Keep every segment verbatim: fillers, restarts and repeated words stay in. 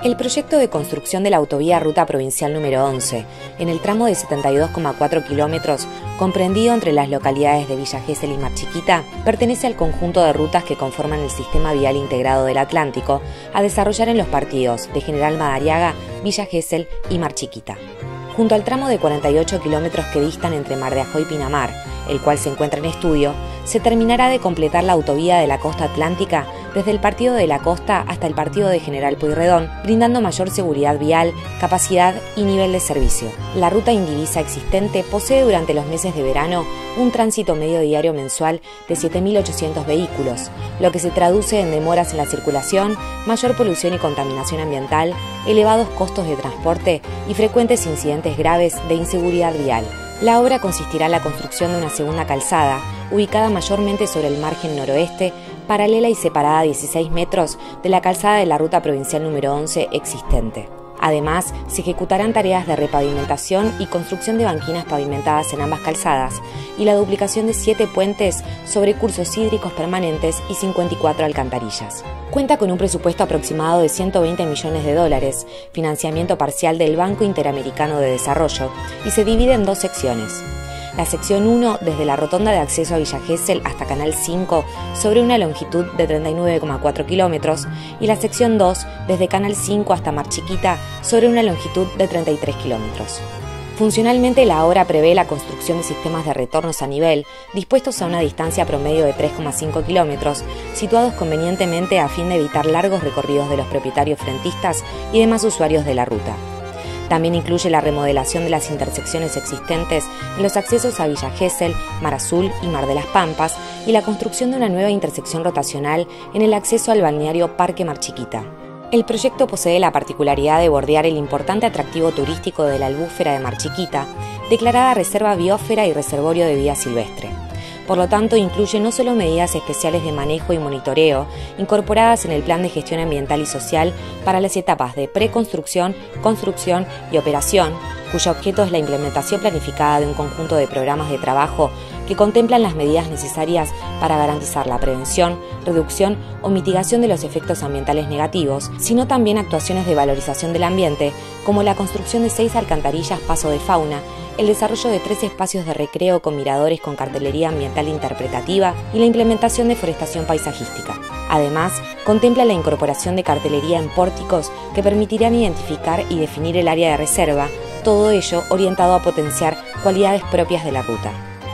El proyecto de construcción de la autovía Ruta Provincial número once, en el tramo de setenta y dos coma cuatro kilómetros, comprendido entre las localidades de Villa Gesell y Mar Chiquita, pertenece al conjunto de rutas que conforman el Sistema Vial Integrado del Atlántico, a desarrollar en los partidos de General Madariaga, Villa Gesell y Mar Chiquita. Junto al tramo de cuarenta y ocho kilómetros que distan entre Mar de Ajó y Pinamar, el cual se encuentra en estudio, se terminará de completar la autovía de la costa atlántica desde el partido de la Costa hasta el partido de General Pueyrredón, brindando mayor seguridad vial, capacidad y nivel de servicio. La ruta indivisa existente posee durante los meses de verano un tránsito medio diario mensual de siete mil ochocientos vehículos, lo que se traduce en demoras en la circulación, mayor polución y contaminación ambiental, elevados costos de transporte y frecuentes incidentes graves de inseguridad vial. La obra consistirá en la construcción de una segunda calzada, ubicada mayormente sobre el margen noroeste, paralela y separada a dieciséis metros de la calzada de la Ruta Provincial número once existente. Además, se ejecutarán tareas de repavimentación y construcción de banquinas pavimentadas en ambas calzadas y la duplicación de siete puentes sobre cursos hídricos permanentes y cincuenta y cuatro alcantarillas. Cuenta con un presupuesto aproximado de ciento veinte millones de dólares, financiamiento parcial del Banco Interamericano de Desarrollo, y se divide en dos secciones. La sección uno, desde la rotonda de acceso a Villa Gesell hasta Canal cinco, sobre una longitud de treinta y nueve coma cuatro kilómetros, y la sección dos, desde Canal cinco hasta Mar Chiquita, sobre una longitud de treinta y tres kilómetros. Funcionalmente, la obra prevé la construcción de sistemas de retornos a nivel, dispuestos a una distancia promedio de tres coma cinco kilómetros, situados convenientemente a fin de evitar largos recorridos de los propietarios frentistas y demás usuarios de la ruta. También incluye la remodelación de las intersecciones existentes en los accesos a Villa Gesell, Mar Azul y Mar de las Pampas, y la construcción de una nueva intersección rotacional en el acceso al balneario Parque Mar Chiquita. El proyecto posee la particularidad de bordear el importante atractivo turístico de la albúfera de Mar Chiquita, declarada Reserva Biósfera y Reservorio de Vida Silvestre. Por lo tanto, incluye no solo medidas especiales de manejo y monitoreo, incorporadas en el Plan de Gestión Ambiental y Social para las etapas de preconstrucción, construcción y operación, cuyo objeto es la implementación planificada de un conjunto de programas de trabajo que contemplan las medidas necesarias para garantizar la prevención, reducción o mitigación de los efectos ambientales negativos, sino también actuaciones de valorización del ambiente, como la construcción de seis alcantarillas paso de fauna, el desarrollo de tres espacios de recreo con miradores con cartelería ambiental interpretativa y la implementación de forestación paisajística. Además, contempla la incorporación de cartelería en pórticos que permitirán identificar y definir el área de reserva, todo ello orientado a potenciar cualidades propias de la ruta.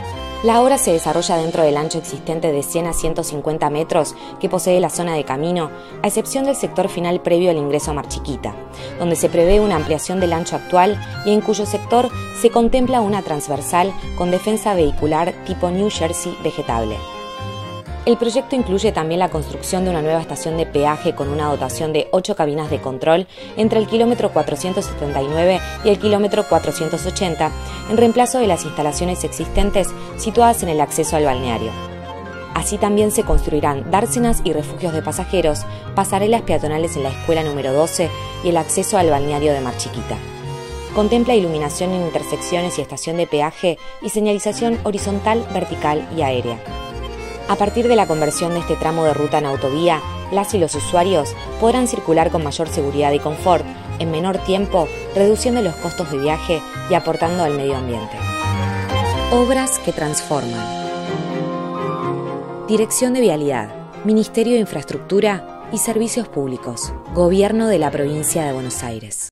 La obra se desarrolla dentro del ancho existente de cien a ciento cincuenta metros que posee la zona de camino, a excepción del sector final previo al ingreso a Mar Chiquita, donde se prevé una ampliación del ancho actual y en cuyo sector se contempla una transversal con defensa vehicular tipo New Jersey vegetable. El proyecto incluye también la construcción de una nueva estación de peaje con una dotación de ocho cabinas de control entre el kilómetro cuatrocientos setenta y nueve y el kilómetro cuatrocientos ochenta, en reemplazo de las instalaciones existentes situadas en el acceso al balneario. Así también se construirán dársenas y refugios de pasajeros, pasarelas peatonales en la escuela número doce y el acceso al balneario de Mar Chiquita. Contempla iluminación en intersecciones y estación de peaje y señalización horizontal, vertical y aérea. A partir de la conversión de este tramo de ruta en autovía, las y los usuarios podrán circular con mayor seguridad y confort, en menor tiempo, reduciendo los costos de viaje y aportando al medio ambiente. Obras que transforman. Dirección de Vialidad, Ministerio de Infraestructura y Servicios Públicos, Gobierno de la Provincia de Buenos Aires.